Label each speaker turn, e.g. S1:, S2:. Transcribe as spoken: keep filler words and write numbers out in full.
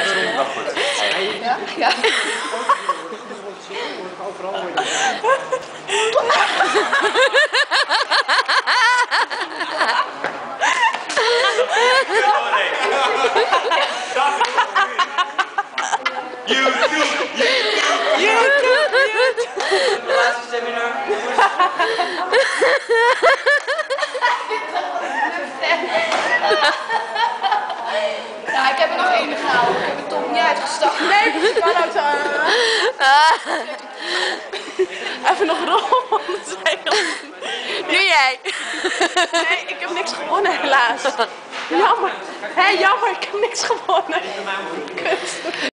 S1: Nee, maar goed.
S2: Ja? Ja.
S3: Overal worden.
S1: YouTube!
S2: YouTube!
S1: Relatieseminar.
S2: Ja, ik heb er nog één gehaald. Ik heb het toch niet uitgestoken.
S3: Nee, ik kan ook zo. Even nog rol.
S4: Nu jij.
S3: Nee, ik heb niks gewonnen helaas. Jammer. Hé, hey, jammer, ik heb niks gewonnen. Kut.